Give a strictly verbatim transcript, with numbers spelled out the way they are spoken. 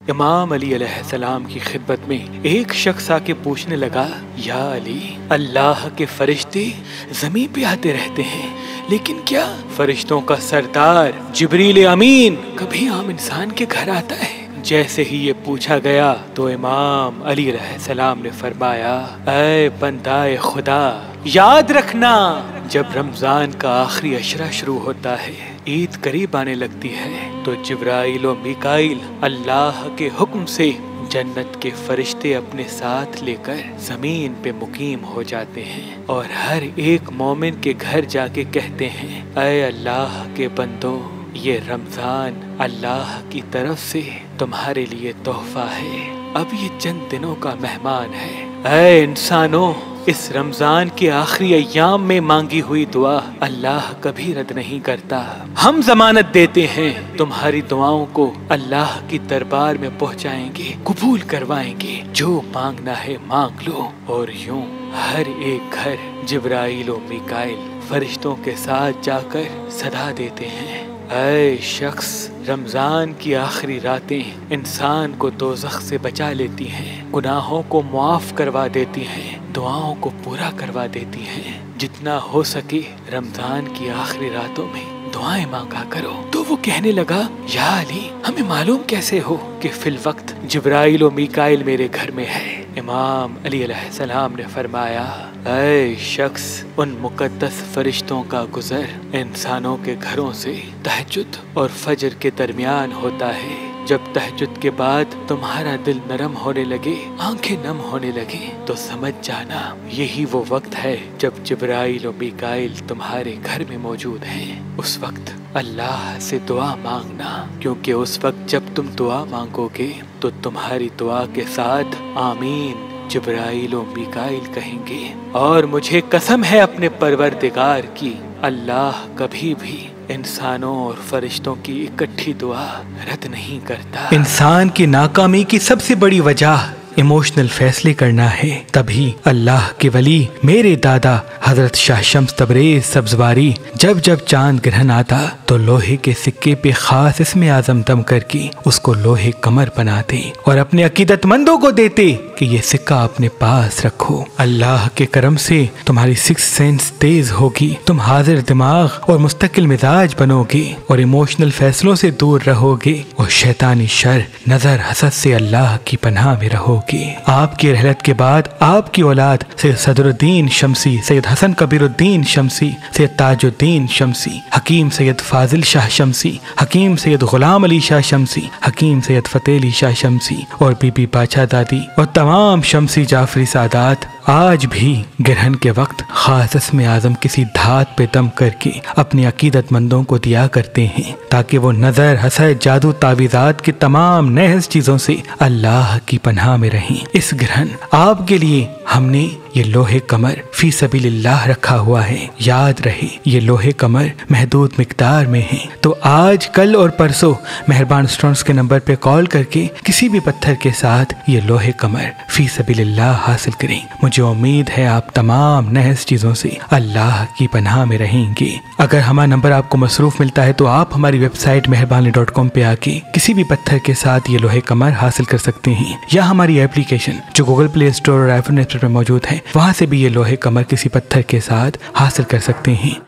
امام علی علیہ السلام کی خدمت میں ایک شخص آ کے پوچھنے لگا، یا علی، اللہ کے فرشتے زمین پہ آتے رہتے ہیں، لیکن کیا فرشتوں کا سردار جبریل امین کبھی عام انسان کے گھر آتا ہے؟ جیسے ہی یہ پوچھا گیا تو امام علی علیہ السلام نے فرمایا، اے بندائے خدا، یاد رکھنا جب رمضان کا آخری عشرہ شروع ہوتا ہے، عید قریب آنے لگتی ہے، تو جبرائیل و میکائیل اللہ کے حکم سے جنت کے فرشتے اپنے ساتھ لے کر زمین پہ مقیم ہو جاتے ہیں اور ہر ایک مومن کے گھر جا کے کہتے ہیں، اے اللہ کے بندو، یہ رمضان اللہ کی طرف سے تمہارے لیے تحفہ ہے، اب یہ چند دنوں کا مہمان ہے۔ اے انسانوں، اس رمضان کے آخری ایام میں مانگی ہوئی دعا اللہ کبھی رد نہیں کرتا۔ ہم ضمانت دیتے ہیں تمہاری دعاؤں کو اللہ کی دربار میں پہنچائیں گے، قبول کروائیں گے، جو مانگنا ہے مانگ لو۔ اور یوں ہر ایک گھر جبرائیل و میکائیل فرشتوں کے ساتھ جا کر صدا دیتے ہیں، اے شخص، رمضان کی آخری راتیں انسان کو دوزخ سے بچا لیتی ہیں، گناہوں کو معاف کروا دیتی ہیں، دعاؤں کو پورا کروا دیتی ہیں۔ جتنا ہو سکے رمضان کی آخری راتوں میں دعائیں مانگا کرو۔ تو وہ کہنے لگا، یا علی، ہمیں معلوم کیسے ہو کہ فی الوقت جبرائیل و میکائیل میرے گھر میں ہے؟ امام علی علیہ السلام نے فرمایا، اے شخص، ان مقدس فرشتوں کا گزر انسانوں کے گھروں سے تہجد اور فجر کے درمیان ہوتا ہے۔ جب تہجد کے بعد تمہارا دل نرم ہونے لگے، آنکھیں نم ہونے لگے، تو سمجھ جانا یہی وہ وقت ہے جب جبرائیل و میکائیل تمہارے گھر میں موجود ہیں۔ اس وقت اللہ سے دعا مانگنا، کیونکہ اس وقت جب تم دعا مانگو گے تو تمہاری دعا کے ساتھ آمین جبرائیل و میکائیل کہیں گے، اور مجھے قسم ہے اپنے پروردگار کی، اللہ کبھی بھی انسانوں اور فرشتوں کی اکٹھی دعا رد نہیں کرتا۔ انسان کی ناکامی کی سب سے بڑی وجہ ایموشنل فیصلے کرنا ہے، تبھی اللہ کے ولی میرے دادا حضرت شاہ شمس تبریز سبزواری جب جب چاند گرہن آتا تو لوہے کے سکے پہ خاص اسم اعظم دم کر کے اس کو لوہے کمر بناتے اور اپنے عقیدت مندوں کو دیتے کہ یہ سکہ اپنے پاس رکھو، اللہ کے کرم سے تمہاری سکس سینس تیز ہوگی، تم حاضر دماغ اور مستقل مزاج بنو گے اور ایموشنل فیصلوں سے دور رہو گے اور شیطانی شر، نظر، حسد سے اللہ کی پناہ میں رہو گے۔ آپ کی رحلت کے بعد آپ کی اولاد سید صدر الدین شمسی، سید حسن کبیر الدین شمسی، سید تاج الدین شمسی، حکیم سید فاضل شاہ شمسی، حکیم سید غلام علی شاہ شمسی، حکیم سید فتح علی شاہ شمسی اور بی بی باچا دادی اور تمام شمسی جعفری سادات آج بھی گرہن کے وقت خاص اسم اعظم کسی دھات پہ دم کر کے اپنے عقیدت مندوں کو دیا کرتے ہیں، تاکہ وہ نظر، حسد، جادو، تعویذات کی تمام نحس چیزوں سے اللہ کی پناہ میں رہیں۔ اس گرہن آپ کے لیے ہم نے یہ لوہے کمر فی سبیل اللہ رکھا ہوا ہے، یاد رہے یہ لوہے کمر محدود مقدار میں ہیں، تو آج، کل اور پرسوں مہربان اسٹونز کے نمبر پہ کال کر کے کسی بھی پتھر کے ساتھ یہ لوہے کمر فی سبیل اللہ حاصل کریں۔ مجھے امید ہے آپ تمام نحس چیزوں سے اللہ کی پناہ میں رہیں گے۔ اگر ہمارا نمبر آپ کو مصروف ملتا ہے تو آپ ہماری website Mehrbani dot com پہ آ کے کسی بھی پتھر کے ساتھ یہ لوہے کمر حاصل کر سکتے ہیں، یا ہماری ایپلیکیشن جو گوگل پلے اسٹور اور آئی فون ایپ اسٹور میں موجود ہے، وہاں سے بھی یہ لوہے کمر کسی پتھر کے ساتھ حاصل کر سکتے ہیں۔